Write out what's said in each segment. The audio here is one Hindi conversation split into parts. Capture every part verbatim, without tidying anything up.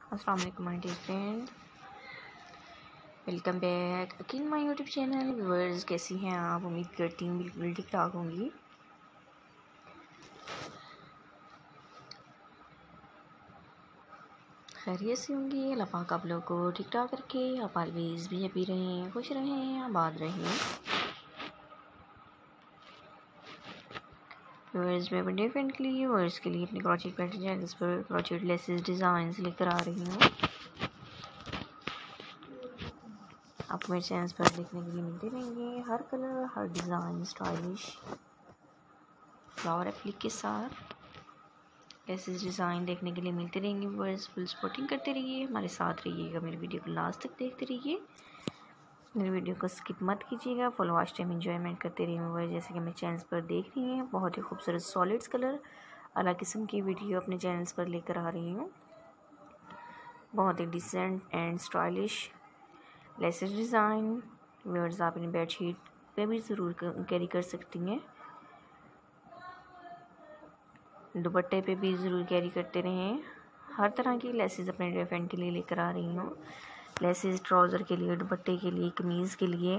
अस्सलाम वालेकुम my dear friend, welcome back again my YouTube channel. Viewers, कैसी हैं आप? उम्मीद करती हूँ बिल्कुल ठीक ठाक होंगी। खैरियत से होंगी। अल्लाह पाक आप लोगों को ठीक ठाक रखे। आप ऑलवेज भी हैप्पी रहें, खुश रहें, आबाद रहें। व्यूअर्स, मैं अपने डियर फ्रेंड के लिए व्यूअर्स के लिए अपने क्रॉचेट पैटर्न चैनल्स पर क्रॉचेट लेसेस डिज़ाइन लेकर आ रही हूँ। आपको मेरे चैनल पर देखने के लिए मिलते रहेंगे हर कलर, हर डिज़ाइन, स्टाइलिश फ्लावर एप्लिक के साथ लेसेस डिज़ाइन देखने के लिए मिलते रहेंगे। व्यूअर्स, फुल सपोर्टिंग करते रहिए, हमारे साथ रहिएगा। मेरी वीडियो को लास्ट तक देखते रहिए, मेरी वीडियो को स्किप मत कीजिएगा। फुल वॉच टाइम एंजॉयमेंट करते रहिए। व्यूअर्स, जैसे कि मेरे चैनल पर देख रही हैं, बहुत ही खूबसूरत सॉलिड्स कलर अलग किस्म की वीडियो अपने चैनल्स पर लेकर आ रही हूँ। बहुत ही decent and stylish laces design. Viewers, आप अपनी बेडशीट पे भी ज़रूर कैरी कर सकती हैं, दुपट्टे पे भी ज़रूर कैरी करते रहें। हर तरह की लेसेस अपने डियर फ्रेंड के लिए लेकर आ रही हूँ। लेसेस ट्राउज़र के लिए, दुपट्टे के लिए, कमीज़ के लिए,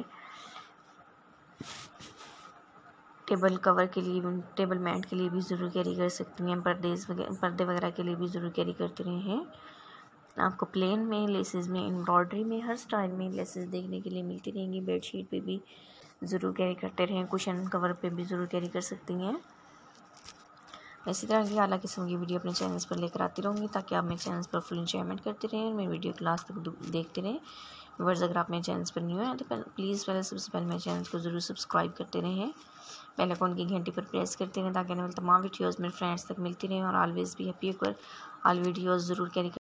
टेबल कवर के लिए, टेबल मैट के लिए भी ज़रूर कैरी कर सकती हैं। पर्दे पर्दे वगैरह के लिए भी ज़रूर कैरी करते रहें। आपको प्लेन में, लेसेस में, एम्ब्रॉयडरी में, हर स्टाइल में लेसेस देखने के लिए मिलती रहेंगी। बेडशीट पे भी ज़रूर कैरी करते रहें, कुशन कवर पे भी ज़रूर कैरी कर सकती हैं। इसी तरह की आला किस्म की वीडियो अपने चैनल्स पर लेकर आती रहूँगी, ताकि आप मेरे चैनल्स पर फुल एंजॉयमेंट करते रहें, मेरी वीडियो को लास्ट तक देखते रहें। व्यूअर्स, अगर आप मेरे चैनल्स पर न्यू हैं तो प्लीज़ पहले सबसे पहले मेरे चैनल को ज़रूर सब्सक्राइब करते रहें, बेल आइकन की घंटी पर प्रेस करते रहें, ताकि आने वाली तमाम वीडियोज़ मेरे फ्रेंड्स तक मिलती रहें। और ऑलवेज़ भी हैप्पी होकर ऑल वीडियोज़ ज़रूर कैरी